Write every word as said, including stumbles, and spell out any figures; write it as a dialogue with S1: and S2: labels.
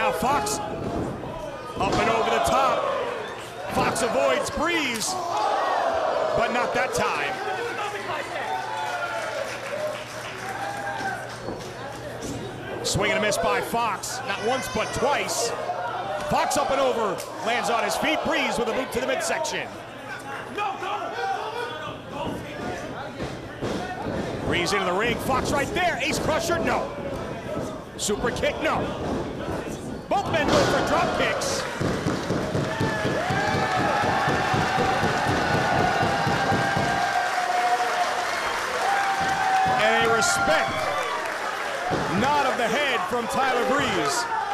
S1: Now Fox up and over the top. Fox avoids Breeze, but not that time. Swing and a miss by Fox, not once but twice. Fox up and over, lands on his feet. Breeze with a boot to the midsection. Breeze into the ring, Fox right there. Ace Crusher, no. Super kick, no. Both men go for drop kicks. And a respect nod of the head from Tyler Breeze.